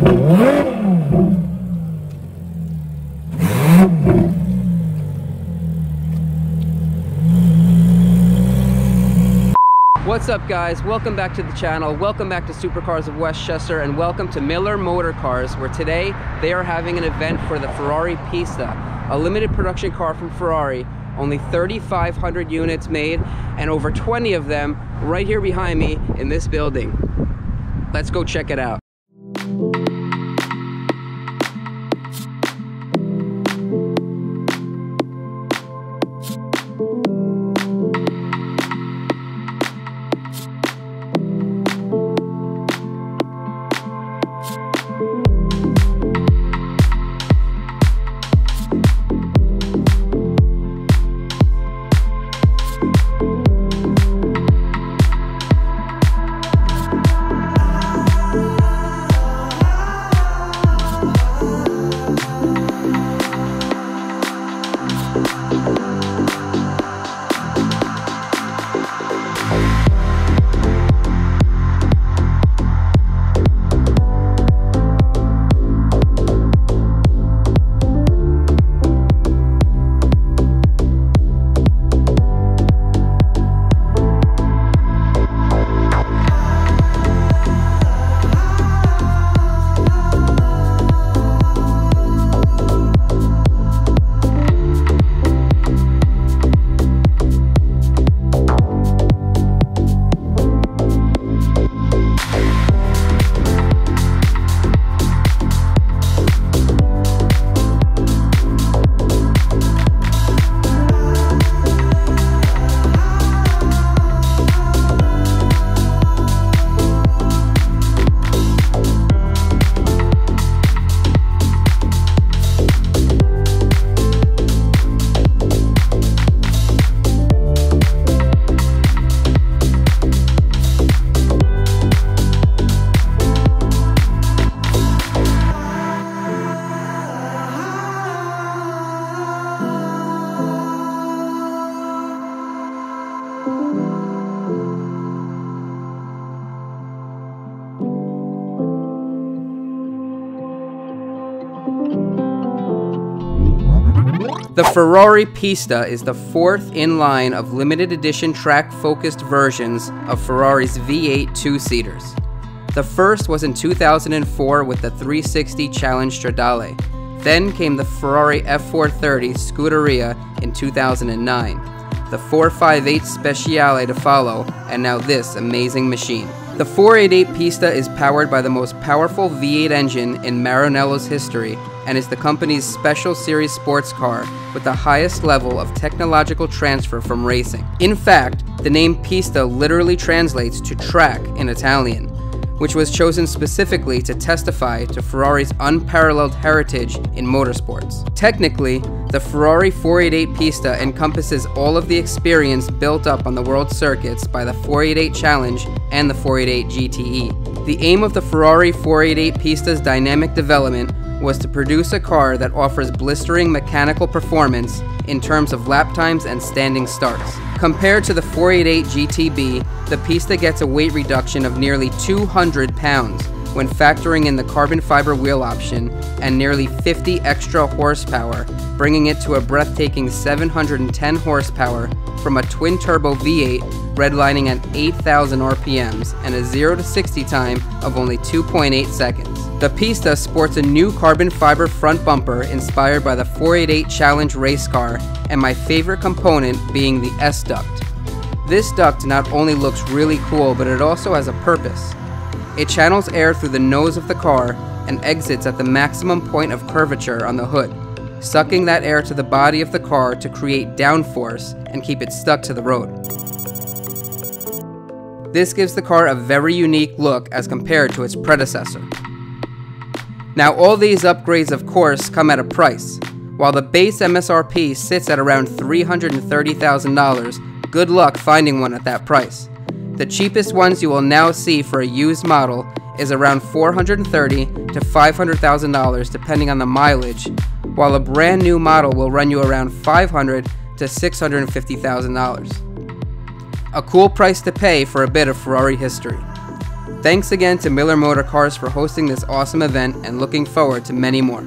What's up guys, welcome back to the channel, welcome back to Supercars of Westchester, and welcome to Miller Motor Cars, where today they are having an event for the Ferrari Pista, a limited production car from Ferrari. Only 3,500 units made, and over 20 of them right here behind me in this building. Let's go check it out. The Ferrari Pista is the fourth in line of limited edition track-focused versions of Ferrari's V8 two-seaters. The first was in 2004 with the 360 Challenge Stradale. Then came the Ferrari F430 Scuderia in 2009, the 458 Speciale to follow, and now this amazing machine. The 488 Pista is powered by the most powerful V8 engine in Maranello's history and is the company's special series sports car with the highest level of technological transfer from racing. In fact, the name Pista literally translates to track in Italian, which was chosen specifically to testify to Ferrari's unparalleled heritage in motorsports. Technically, the Ferrari 488 Pista encompasses all of the experience built up on the world circuits by the 488 Challenge and the 488 GTE. The aim of the Ferrari 488 Pista's dynamic development was to produce a car that offers blistering mechanical performance in terms of lap times and standing starts. Compared to the 488 GTB, the Pista gets a weight reduction of nearly 200 pounds when factoring in the carbon fiber wheel option and nearly 50 extra horsepower, bringing it to a breathtaking 710 horsepower from a twin-turbo V8 redlining at 8,000 RPMs and a 0 to 60 time of only 2.8 seconds. The Pista sports a new carbon fiber front bumper inspired by the 488 Challenge race car, and my favorite component being the S-duct. This duct not only looks really cool, but it also has a purpose. It channels air through the nose of the car and exits at the maximum point of curvature on the hood, sucking that air to the body of the car to create downforce and keep it stuck to the road. This gives the car a very unique look as compared to its predecessor. Now, all these upgrades, of course, come at a price. While the base MSRP sits at around $330,000, good luck finding one at that price. The cheapest ones you will now see for a used model is around $430,000 to $500,000 depending on the mileage, while a brand new model will run you around $500,000 to $650,000. A cool price to pay for a bit of Ferrari history. Thanks again to Miller Motor Cars for hosting this awesome event, and looking forward to many more.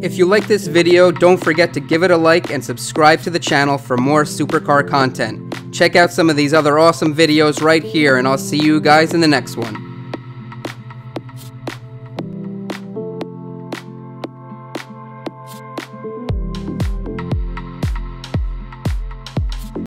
If you like this video, don't forget to give it a like and subscribe to the channel for more supercar content. Check out some of these other awesome videos right here, and I'll see you guys in the next one.